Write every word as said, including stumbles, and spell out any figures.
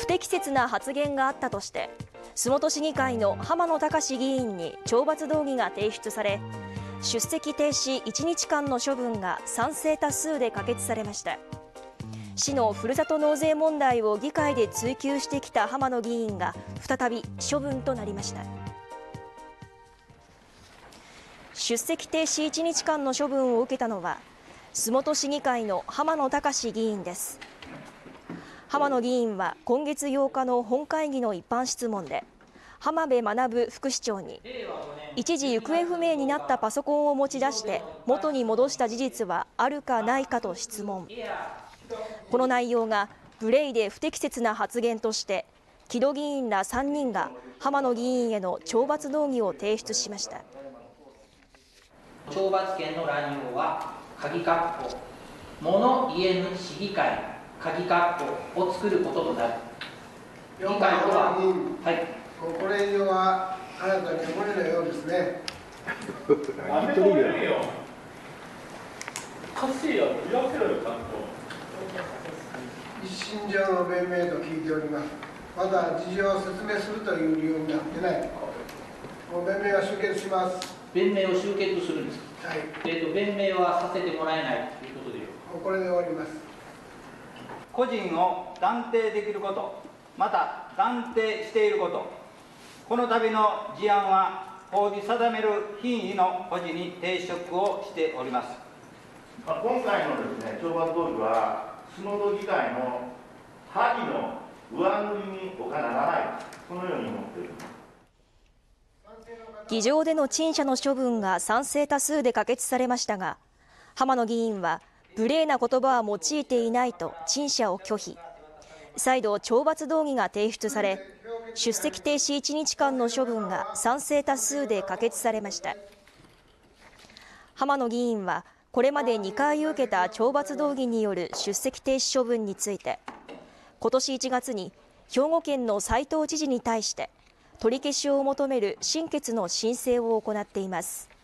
不適切な発言があったとして洲本市議会の浜野孝議員に懲罰動議が提出され、出席停止いちにちかんの処分が賛成多数で可決されました。市のふるさと納税問題を議会で追及してきた浜野議員が再び処分となりました。出席停止いちにちかんの処分を受けたのは洲本市議会の浜野孝議員です。浜野議員は今月ようかの本会議の一般質問で、浜辺学副市長に一時行方不明になったパソコンを持ち出して元に戻した事実はあるかないかと質問。この内容が無礼で不適切な発言として木戸議員らさんにんが浜野議員への懲罰動議を提出しました。 懲罰権の乱用は鍵括弧物言えぬ市議会鍵括弧を作ることとなる。議会とは、はい、 これ以上はあなたに漏れないようですね。 やめてくれよ。おかしいよ、言わせろよ、ちゃんと。 一身上の弁明と聞いております。まだ事情を説明するという理由になってない。もう弁明は終結します。 弁明を終結するんですか。 はい。 えっと弁明はさせてもらえないということでよ。 これで終わります。 個人を断定できること、また断定していること、この度の事案は法に定める品位の保持に抵触をしております。 今回のですね、懲罰動議は、洲本議会の覇気の上塗りに他ならない、このように思っています。 議場での陳謝の処分が賛成多数で可決されましたが、浜野議員は無礼な言葉は用いていないと陳謝を拒否。再度懲罰動議が提出され、出席停止いちにちかんの処分が賛成多数で可決されました。浜野議員はこれまでにかい受けた懲罰動議による出席停止処分について、今年いちがつに兵庫県の斉藤知事に対して取り消しを求める審決の申請を行っています。